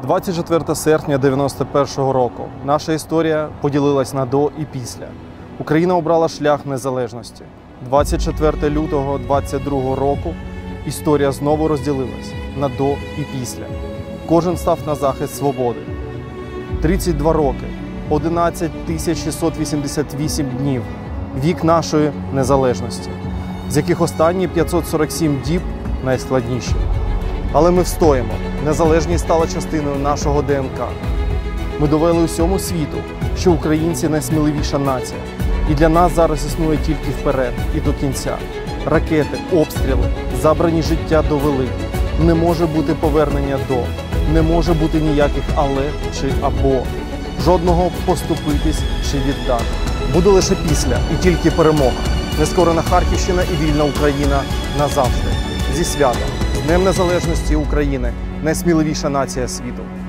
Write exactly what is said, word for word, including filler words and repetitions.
двадцять четвертого серпня дев'яносто першого року наша історія поділилась на до і після. Україна обрала шлях незалежності. двадцять четвертого лютого двадцять другого року історія знову розділилась на до і після. Кожен став на захист свободи. тридцять два роки, одинадцять тисяч шістсот вісімдесят вісім днів – вік нашої незалежності, з яких останні п'ятсот сорок сім діб найскладніші. Але ми встоїмо. Незалежність стала частиною нашого Д Н К. Ми довели усьому світу, що українці – найсміливіша нація. І для нас зараз існує тільки вперед і до кінця. Ракети, обстріли, забрані життя довели. Не може бути повернення до. Не може бути ніяких «але» чи «або». Жодного поступитись чи віддати. Буде лише після і тільки перемога. Нескорена Харківщина і вільна Україна назавжди. Зі святом! З Днем Незалежності України! Найсміливіша нація світу!